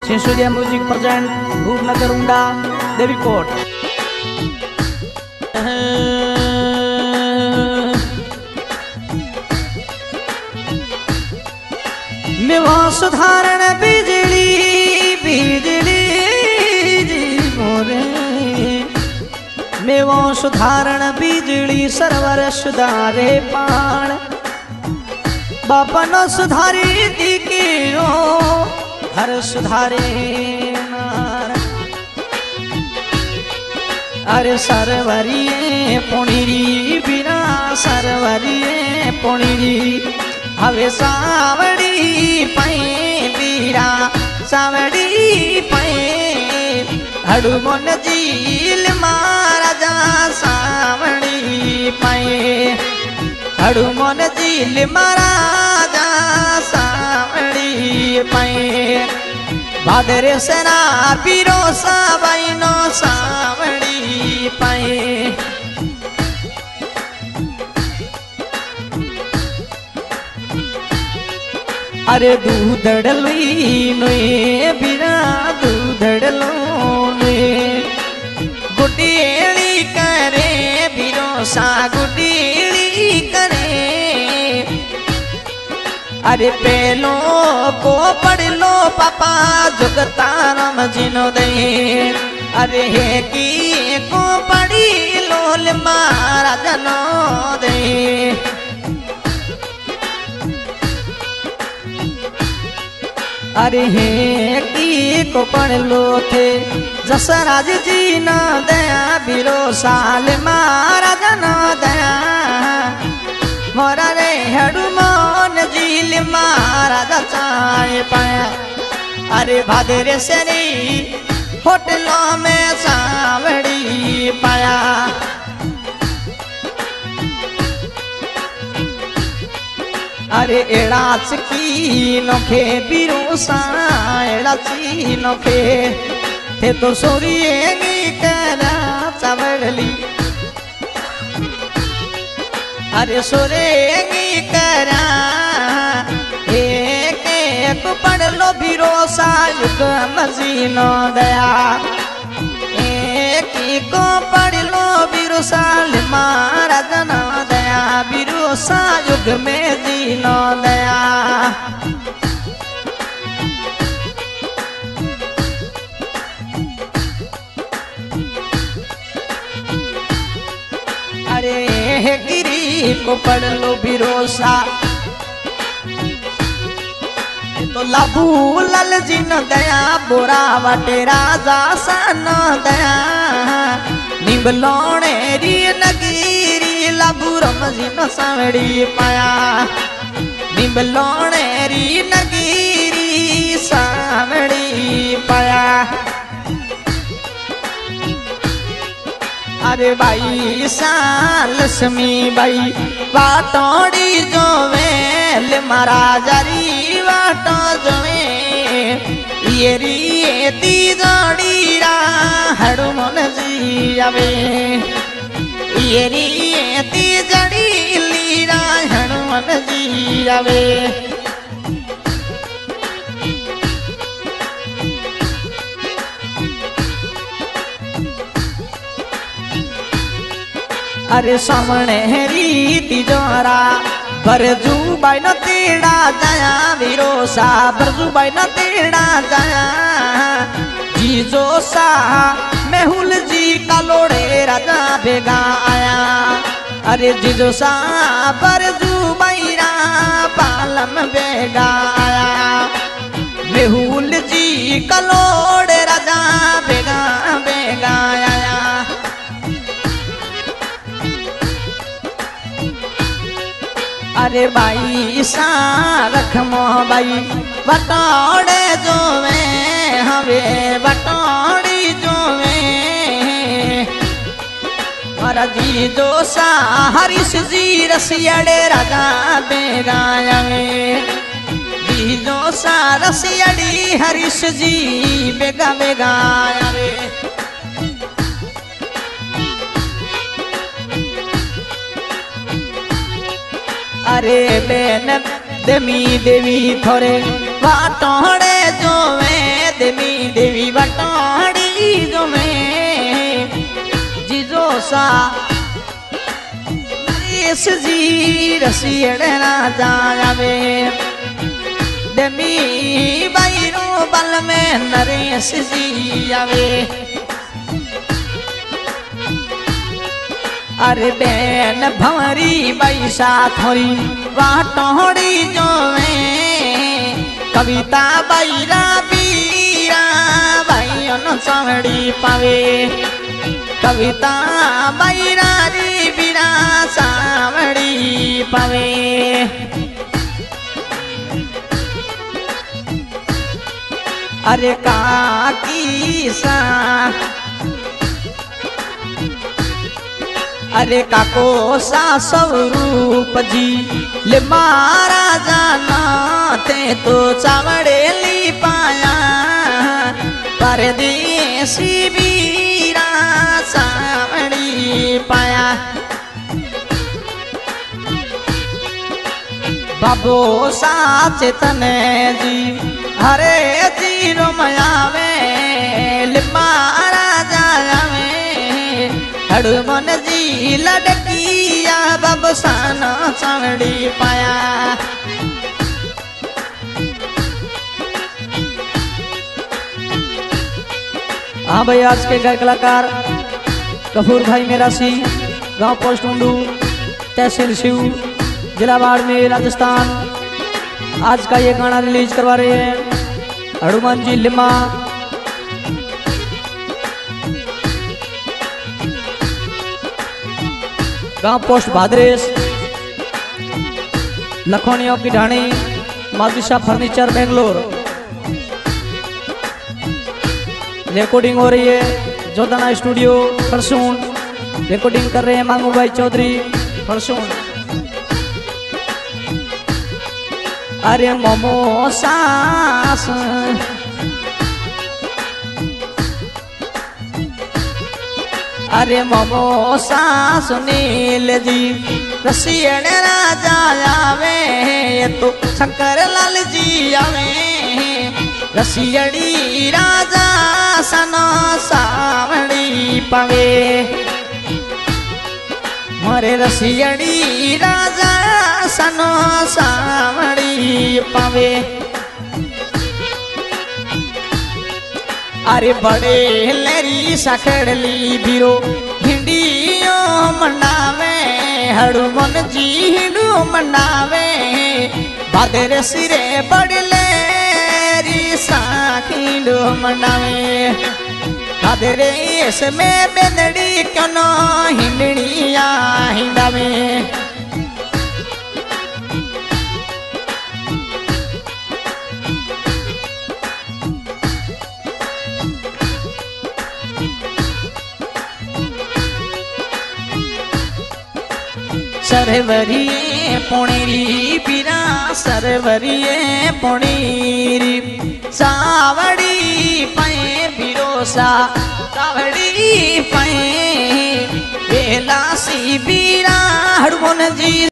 Surya music present Rupnagar उंडा देवीकोट। मेवा सुधारण बिजली बिजली जी मोरे मेवा सुधारण बिजली सरवर सुधारे पाण बापा न सुधारी दिकिरो हर सुधारे नार। अरे सरवरिये पुणीरी बिना सरवरिये पुणीरी हवे सावड़ी पै बीरा सावड़ी पै हडुमन झील महाराजा सावड़ी पै हडुमन झील महाराजा सावड़ी पै भादरे सेना पीरो सावैनो सावड़ी पै। अरे दूधड़ली नोए बिना दूधड़लो नोए गुडेली करे बिरोसा गुडेली करे। अरे पेलो को पढ़ लो पापा जुगतारम जिनो दे। अरे हे की को पढ़ी लो मारा जनो दे। अरे हे की को पढ़ लो थे जसराज जी न दया बिरो साल मारा जनो दया मोरा रे हडुमन झील महाराजा चाय पाया। अरे भादरे से होटलों में सावड़ी पाया। अरे एड़ाच की नोखे बिरोसा एड़ाची नोखे थे तो सोरिएगी करा चावड़ली। अरे सोरेगी करा एक एक पढ़ लो बिरोसा युग मजीनो दया एक को पढ़ लो बिरोसा महाराज न दया बिरोसा युग में जीनो दया। अरे गिरी को पढ़ लो बिरोसा तो लाभू लल जी न दया बोरा वाटे राजा सन दया निबलोणे री नगीरी लाभू रम जी न सावड़ी पाया निबलोणे री नगीरी सावड़ी पाया। अरे भाई सालसमी भाई वाटोड़ी जो वेल महाराजा री वाटो जो ये री ती जोड़ी रा हडुमन जी आवे ये री ती जड़ी लीरा हडुमन जी आवे। अरे सामने रीति जोरा बरजू बाई न तेड़ा जाया विरोसा बरजू बाई न तेड़ा जाया जीजो सा मेहुल जी का लोड़े राजा भेगा आया। अरे जीजो सा बरजू बाई रा पालम भेगा आया मेहुल जी का लोड़े राजा भेगा भेगा आया। अरे भाई सा रखमो भाई बटोड़े जो में हवे बटोड़ी जो में हमारा जी जो सा हरीश जी रसियाड़े राजा बेगाया में जी जो सा रसियाड़ी हरीश जी बेगा बेगाया रे। अरे बेन देमी देवी थोरे वाटोड़े जो में देवी देवी बटाड़ी जो में जीजो सा नरेश जी रसियड़ा जावे देवी बाईरो बल में नरेश जी आवे अरे बेन भंवरी बैसा थोरी वाटोड़ी जो में कविता बैरा बीरा भाइयों सावड़ी पावे कविता बैरा री बीरा सावड़ी पावे अरे काकी सा अरे काको सा स्वरूप जी ले मारा जाना ते तो चावड़े ली पाया परदेसी बीरा सावड़ी पाया बाबो सा चेतन जी हरे जी रोमयावे ले मारा जावे हनुमान जी लड़किया बबसाना सावड़ी पाया हाँ भाई आज के गायक कलाकार कपूर भाई मेरा सी गांव पोस्ट उंडू तहसील शिव जिला बाड़मेर राजस्थान आज का ये गाना रिलीज करवा रहे हैं हनुमान जी लिमा गांव पोस्ट भादरेस लखोनियों की ढाणी माधुशा फर्नीचर बेंगलोर रिकॉर्डिंग हो रही है जोधना स्टूडियो फरसून रिकॉर्डिंग कर रहे हैं मांगू भाई चौधरी फरसून अरे मोमो सास अरे मोमो सा सुनील जी रसियण राजा आवे ये तो शंकर लाल जी आवे रसियड़ी राजा सनो सावड़ी पावे मोरे रसियड़ी राजा सनो सावड़ी पावे अरे बड़े लरी सखड़ली बिरो हिंडियो मनावे हनुमान जी हिंडू मनावे भादर सिरे बड़े लरी साखिंडू मनावे भादर इसमें बेदड़ी क्यों न हिंडड़िया हिंडावे सरवरिये पुणेरी पीरा सरवरिये पुणेरी सावड़ी पाए बिरोसा सावड़ी पाए बेला सी बीरा हनुमान जी